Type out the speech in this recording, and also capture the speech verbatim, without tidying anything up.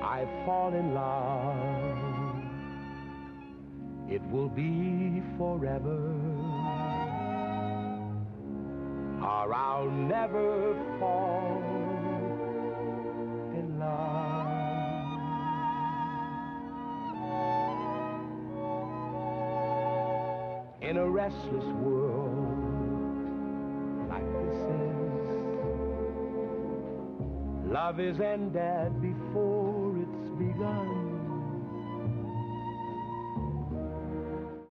I fall in love, it will be forever, or I'll never fall in love. In a restless world like this is, love is ended before it's begun.